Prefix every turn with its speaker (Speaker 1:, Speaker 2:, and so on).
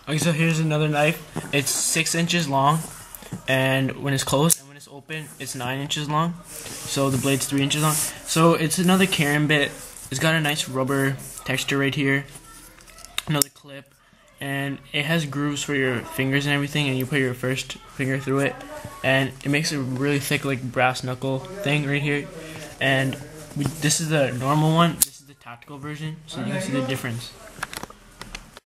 Speaker 1: Okay, so here's another knife. It's 6 inches long, and when it's closed and when it's open, it's 9 inches long. So the blade's 3 inches long. So it's another Karambit. It's got a nice rubber texture right here. Another clip, and it has grooves for your fingers and everything. And you put your first finger through it, and it makes a really thick, like brass knuckle thing right here. And this is the normal one. This is the tactical version, so you can see the difference.